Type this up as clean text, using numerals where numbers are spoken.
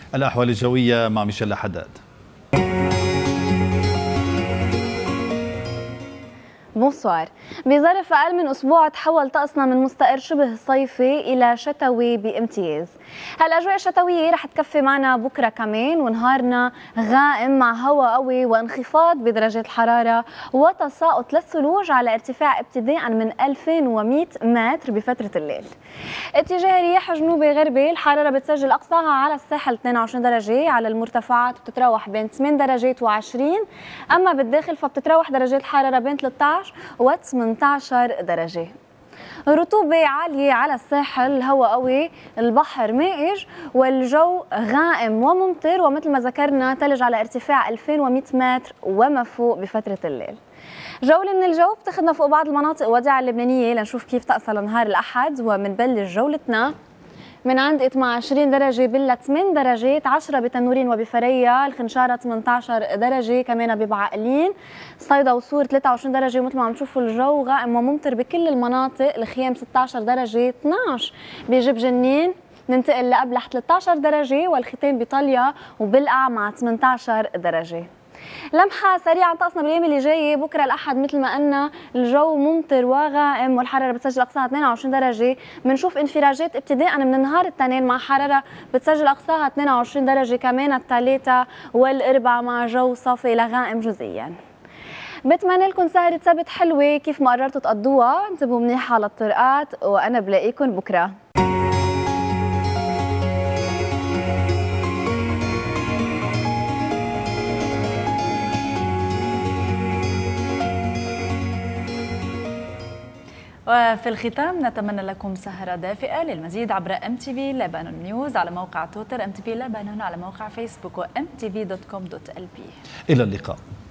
الأحوال الجوية مع ميشيل حداد. بونسوار. بظرف أقل من أسبوع تحول طقسنا من مستقر شبه صيفي إلى شتوي بامتياز. هالأجواء الشتوية رح تكفي معنا بكرة كمان، ونهارنا غائم مع هواء قوي وانخفاض بدرجات الحرارة وتساقط للثلوج على ارتفاع ابتداء من 2100 متر بفترة الليل. اتجاه رياح جنوبي غربي، الحرارة بتسجل أقصاها على الساحل 22 درجة، على المرتفعات بتتراوح بين 8 درجات و20، أما بالداخل فبتتراوح درجات الحرارة بين 13 و18 درجة. رطوبة عالية على الساحل، الهواء قوي، البحر مائج، والجو غائم وممطر، ومثل ما ذكرنا ثلج على ارتفاع 2100 متر وما فوق بفترة الليل. جولة من الجو بتاخذنا فوق بعض المناطق وديعة اللبنانية لنشوف كيف طقسها لنهار الأحد، ومنبلش جولتنا من عند 22 درجة بلا 8 درجات، 10 بتنورين وبفريا، الخنشارة 18 درجة كمان ببعقلين، صيدا وصور 23 درجة، ومثل ما عم تشوفوا الجو غائم وممطر بكل المناطق، الخيام 16 درجة، 12 بجب جنين، ننتقل لأبلح 13 درجة، والختام بطليا وبالقع مع 18 درجة. لمحة سريعة طقسنا بالايام اللي جايه. بكره الاحد مثل ما قلنا الجو ممطر وغائم، والحراره بتسجل اقصاها 22 درجه، بنشوف انفراجات ابتداء من نهار الاثنين مع حراره بتسجل اقصاها 22 درجه كمان الثلاثاء والاربعاء، مع جو صافي الى غائم جزئيا. بتمنى لكم سهرة سبت حلوه كيف ما قررتوا تقضوها، انتبهوا منيح على الطرقات، وانا بلاقيكم بكره. وفي الختام نتمنى لكم سهرة دافئة. للمزيد عبر MTV لبنان نيوز على موقع تويتر، MTV لبنان على موقع فيسبوك، وmtv.com.lb. إلى اللقاء.